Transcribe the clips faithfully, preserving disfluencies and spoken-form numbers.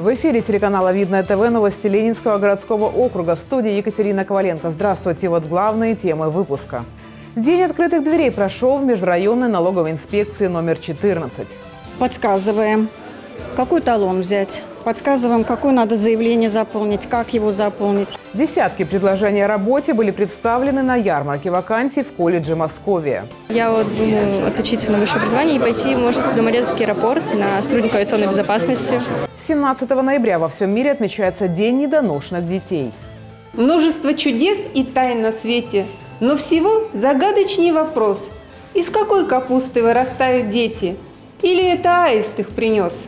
В эфире телеканала «Видное ТВ» новости Ленинского городского округа. В студии Екатерина Коваленко. Здравствуйте. Вот главные темы выпуска. День открытых дверей прошел в межрайонной налоговой инспекции номер четырнадцать. Подсказываем, какой талон взять. Подсказываем, какое надо заявление заполнить, как его заполнить. Десятки предложений о работе были представлены на ярмарке вакансий в колледже Московия. Я вот думаю отучиться на высшее образование и пойти, может, в Домодедовский аэропорт на сотрудника авиационной безопасности. семнадцатого ноября во всем мире отмечается День недоношенных детей. Множество чудес и тайн на свете, но всего загадочнее вопрос. Из какой капусты вырастают дети? Или это аист их принес?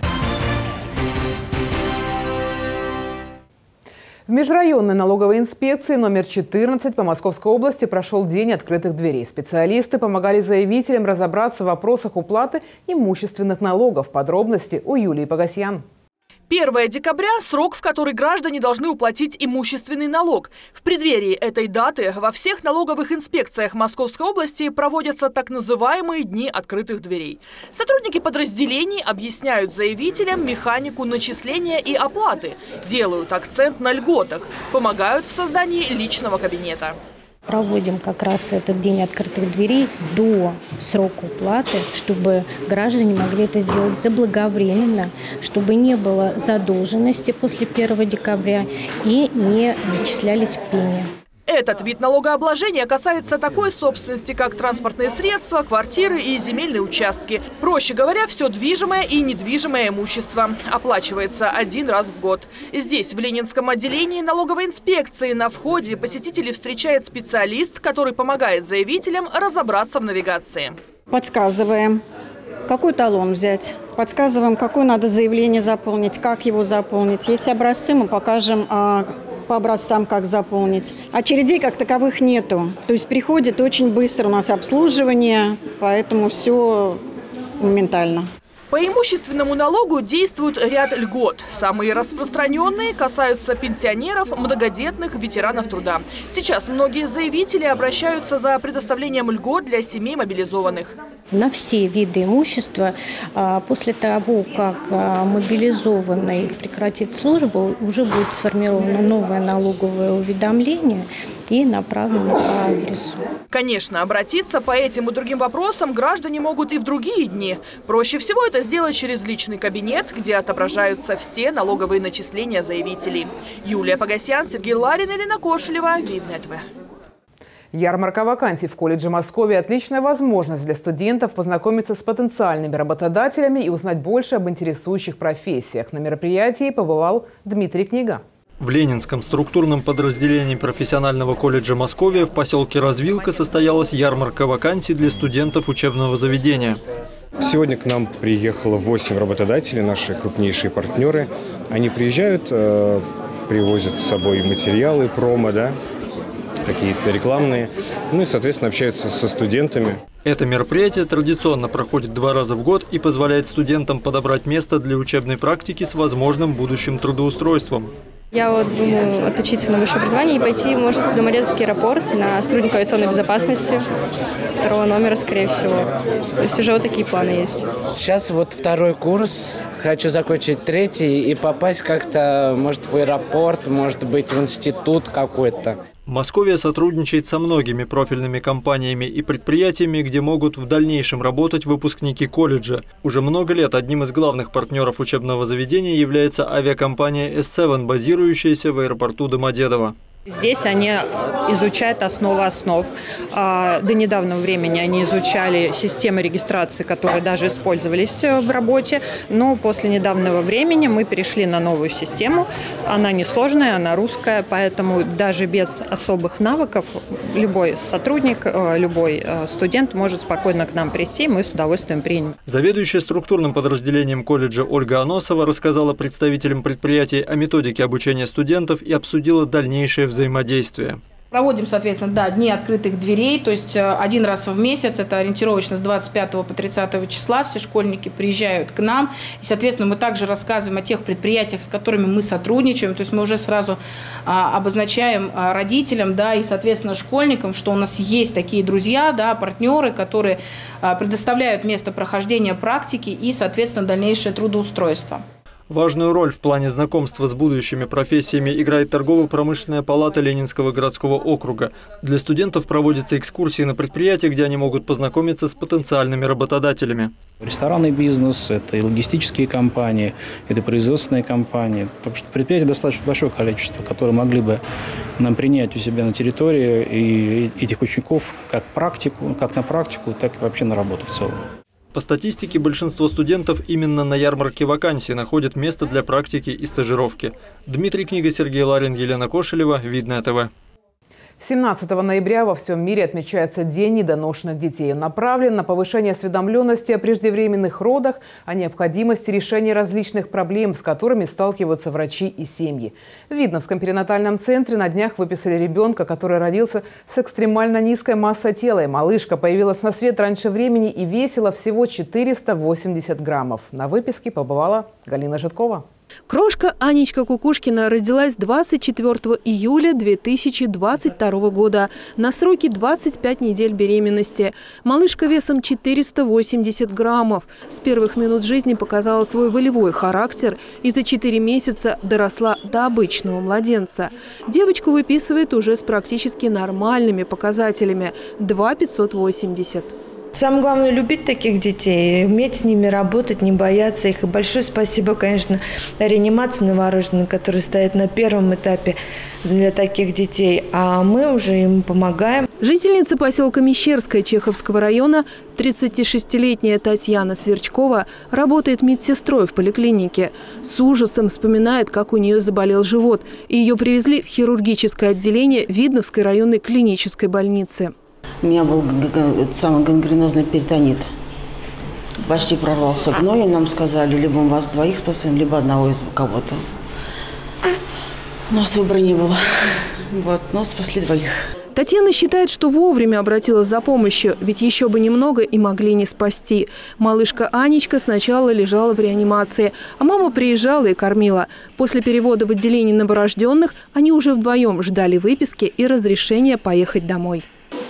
В межрайонной налоговой инспекции номер четырнадцать по Московской области прошел День открытых дверей. Специалисты помогали заявителям разобраться в вопросах уплаты имущественных налогов. Подробности у Юлии Погосян. первое декабря – срок, в который граждане должны уплатить имущественный налог. В преддверии этой даты во всех налоговых инспекциях Московской области проводятся так называемые дни открытых дверей. Сотрудники подразделений объясняют заявителям механику начисления и оплаты, делают акцент на льготах, помогают в создании личного кабинета. Проводим как раз этот день открытых дверей до срока уплаты, чтобы граждане могли это сделать заблаговременно, чтобы не было задолженности после первого декабря и не начислялись пени. Этот вид налогообложения касается такой собственности, как транспортные средства, квартиры и земельные участки. Проще говоря, все движимое и недвижимое имущество оплачивается один раз в год. Здесь, в Ленинском отделении налоговой инспекции, на входе посетителей встречает специалист, который помогает заявителям разобраться в навигации. Подсказываем, какой талон взять. Подсказываем, какое надо заявление заполнить, как его заполнить. Есть образцы, мы покажем по образцам, как заполнить. Очередей как таковых нету. То есть приходит очень быстро у нас обслуживание, поэтому все моментально. По имущественному налогу действует ряд льгот. Самые распространенные касаются пенсионеров, многодетных, ветеранов труда. Сейчас многие заявители обращаются за предоставлением льгот для семей мобилизованных. На все виды имущества после того, как мобилизованный прекратит службу, уже будет сформировано новое налоговое уведомление и направлено по адресу. Конечно, обратиться по этим и другим вопросам граждане могут и в другие дни. Проще всего это сделать через личный кабинет, где отображаются все налоговые начисления заявителей. Юлия Погосян, Сергей Ларин, Елена Кошелева, Видное ТВ. Ярмарка вакансий в колледже Московия – отличная возможность для студентов познакомиться с потенциальными работодателями и узнать больше об интересующих профессиях. На мероприятии побывал Дмитрий Книга. В Ленинском структурном подразделении профессионального колледжа Московия в поселке Развилка состоялась ярмарка вакансий для студентов учебного заведения. Сегодня к нам приехало восемь работодателей, наши крупнейшие партнеры. Они приезжают, э, привозят с собой материалы, промо, да, какие-то рекламные, ну и, соответственно, общаются со студентами. Это мероприятие традиционно проходит два раза в год и позволяет студентам подобрать место для учебной практики с возможным будущим трудоустройством. Я вот думаю отучиться на высшее образование и пойти, может, в Домодедовский аэропорт на сотрудника авиационной безопасности второго номера, скорее всего. То есть уже вот такие планы есть. Сейчас вот второй курс, хочу закончить третий и попасть как-то, может, в аэропорт, может быть, в институт какой-то. Московия сотрудничает со многими профильными компаниями и предприятиями, где могут в дальнейшем работать выпускники колледжа. Уже много лет одним из главных партнеров учебного заведения является авиакомпания эс семь, базирующаяся в аэропорту Домодедово. Здесь они изучают основы основ. До недавнего времени они изучали системы регистрации, которые даже использовались в работе. Но после недавнего времени мы перешли на новую систему. Она несложная, она русская, поэтому даже без особых навыков любой сотрудник, любой студент может спокойно к нам прийти, мы с удовольствием примем. Заведующая структурным подразделением колледжа Ольга Аносова рассказала представителям предприятий о методике обучения студентов и обсудила дальнейшее взаимодействие. Проводим, соответственно, да, дни открытых дверей, то есть один раз в месяц, это ориентировочно с двадцать пятого по тридцатое числа, все школьники приезжают к нам, и, соответственно, мы также рассказываем о тех предприятиях, с которыми мы сотрудничаем, то есть мы уже сразу а, обозначаем а, родителям, да, и, соответственно, школьникам, что у нас есть такие друзья, да, партнеры, которые а, предоставляют место прохождения практики и, соответственно, дальнейшее трудоустройство. Важную роль в плане знакомства с будущими профессиями играет торгово-промышленная палата Ленинского городского округа. Для студентов проводятся экскурсии на предприятия, где они могут познакомиться с потенциальными работодателями. Ресторанный бизнес, это и логистические компании, это и производственные компании. Так что предприятий достаточно большое количество, которые могли бы нам принять у себя на территории и этих учеников как практику, как на практику, так и вообще на работу в целом. По статистике, большинство студентов именно на ярмарке вакансий находят место для практики и стажировки. Дмитрий Книга, Сергей Ларин, Елена Кошелева, Видное ТВ. семнадцатого ноября во всем мире отмечается День недоношенных детей. Он направлен на повышение осведомленности о преждевременных родах, о необходимости решения различных проблем, с которыми сталкиваются врачи и семьи. В Видновском перинатальном центре на днях выписали ребенка, который родился с экстремально низкой массой тела. И малышка появилась на свет раньше времени и весила всего четыреста восемьдесят граммов. На выписке побывала Галина Житкова. Крошка Анечка Кукушкина родилась двадцать четвёртого июля две тысячи двадцать второго года на сроке двадцать пять недель беременности. Малышка весом четыреста восемьдесят граммов. С первых минут жизни показала свой волевой характер и за четыре месяца доросла до обычного младенца. Девочку выписывает уже с практически нормальными показателями – два пятьсот восемьдесят. Самое главное – любить таких детей, уметь с ними работать, не бояться их. И большое спасибо, конечно, реанимации новорожденной, которая стоит на первом этапе для таких детей. А мы уже им помогаем. Жительница поселка Мещерская Чеховского района, тридцатишестилетняя Татьяна Сверчкова, работает медсестрой в поликлинике. С ужасом вспоминает, как у нее заболел живот. И ее привезли в хирургическое отделение Видновской районной клинической больницы. У меня был самый гангренозный перитонит. Почти прорвался гной, и нам сказали, либо мы вас двоих спасаем, либо одного из кого-то. У нас выбора не было. Вот, но спасли двоих. Татьяна считает, что вовремя обратилась за помощью, ведь еще бы немного и могли не спасти. Малышка Анечка сначала лежала в реанимации, а мама приезжала и кормила. После перевода в отделение новорожденных они уже вдвоем ждали выписки и разрешения поехать домой.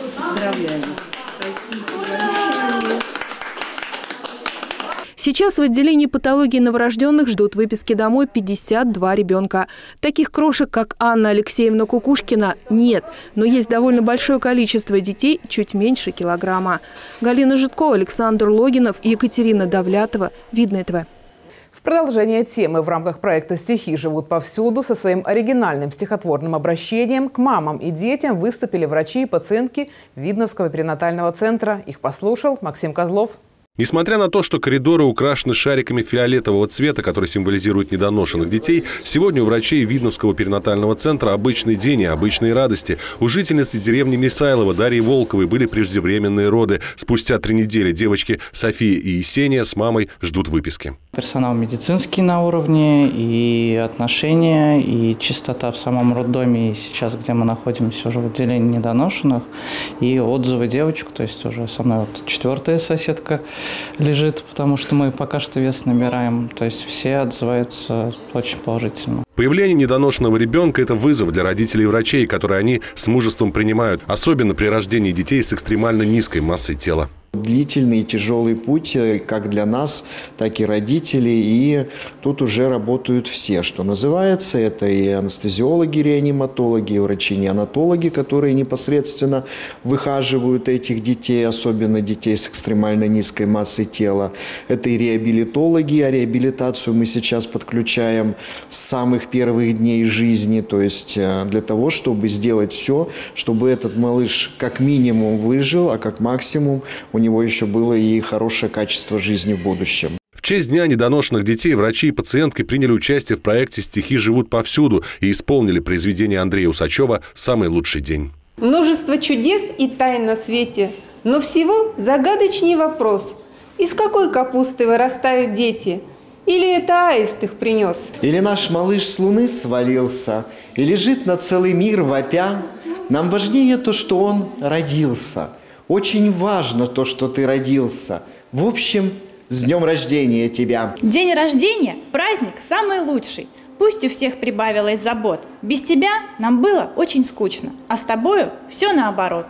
Сейчас в отделении патологии новорожденных ждут выписки домой пятьдесят два ребенка. Таких крошек, как Анна Алексеевна Кукушкина, нет. Но есть довольно большое количество детей, чуть меньше килограмма. Галина Житкова, Александр Логинов и Екатерина Давлятова. Видное ТВ. В продолжение темы в рамках проекта «Стихи живут повсюду» со своим оригинальным стихотворным обращением к мамам и детям выступили врачи и пациентки Видновского перинатального центра. Их послушал Максим Козлов. Несмотря на то, что коридоры украшены шариками фиолетового цвета, которые символизируют недоношенных детей, сегодня у врачей Видновского перинатального центра обычный день и обычные радости. У жительницы деревни Мисайлова Дарьи Волковой были преждевременные роды. Спустя три недели девочки София и Есения с мамой ждут выписки. Персонал медицинский на уровне, и отношения, и чистота в самом роддоме, и сейчас, где мы находимся, уже в отделении недоношенных, и отзывы девочек, то есть уже со мной вот четвертая соседка лежит, потому что мы пока что вес набираем. То есть все отзываются очень положительно. Появление недоношенного ребенка – это вызов для родителей и врачей, которые они с мужеством принимают, особенно при рождении детей с экстремально низкой массой тела. Длительный и тяжелый путь как для нас, так и родителей. И тут уже работают все, что называется. Это и анестезиологи, реаниматологи, и врачи-неонатологи, которые непосредственно выхаживают этих детей, особенно детей с экстремально низкой массой тела. Это и реабилитологи, а реабилитацию мы сейчас подключаем с самых первых дней жизни. То есть для того, чтобы сделать все, чтобы этот малыш как минимум выжил, а как максимум у у него еще было и хорошее качество жизни в будущем. В честь Дня недоношенных детей врачи и пациентки приняли участие в проекте «Стихи живут повсюду» и исполнили произведение Андрея Усачева «Самый лучший день». Множество чудес и тайн на свете, но всего загадочней вопрос. Из какой капусты вырастают дети? Или это аист их принес? Или наш малыш с луны свалился и лежит на целый мир вопя? Нам важнее то, что он родился. Очень важно то, что ты родился. В общем, с днем рождения тебя! День рождения – праздник самый лучший. Пусть у всех прибавилось забот. Без тебя нам было очень скучно, а с тобою все наоборот.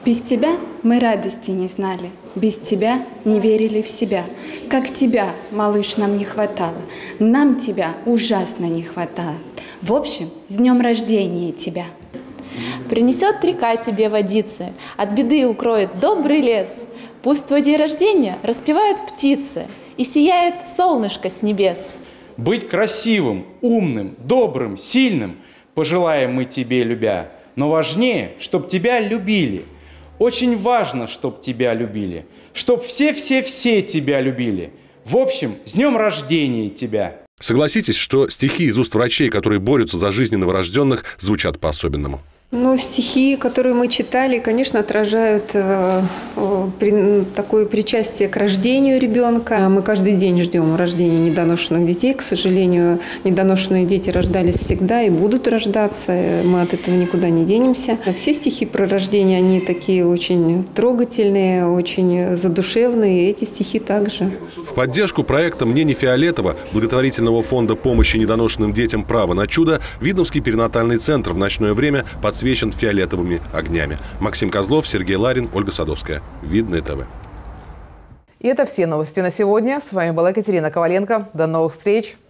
Без тебя мы радости не знали, без тебя не верили в себя. Как тебя, малыш, нам не хватало, нам тебя ужасно не хватало. В общем, с днем рождения тебя! Принесет река тебе водицы, от беды укроет добрый лес. Пусть твой день рождения распевают птицы, и сияет солнышко с небес. Быть красивым, умным, добрым, сильным пожелаем мы тебе, любя. Но важнее, чтоб тебя любили. Очень важно, чтоб тебя любили. Чтоб все-все-все тебя любили. В общем, с днем рождения тебя! Согласитесь, что стихи из уст врачей, которые борются за жизнь новорожденных, звучат по-особенному. Ну, стихи, которые мы читали, конечно, отражают э, э, при, такое причастие к рождению ребенка. Мы каждый день ждем рождения недоношенных детей. К сожалению, недоношенные дети рождались всегда и будут рождаться. Мы от этого никуда не денемся. Все стихи про рождение, они такие очень трогательные, очень задушевные. И эти стихи также. В поддержку проекта «Мне не фиолетово» благотворительного фонда помощи недоношенным детям «Право на чудо» Видновский перинатальный центр в ночное время подсвечен фиолетовыми огнями. Максим Козлов, Сергей Ларин, Ольга Садовская. Видное ТВ. И это все новости на сегодня. С вами была Екатерина Коваленко. До новых встреч.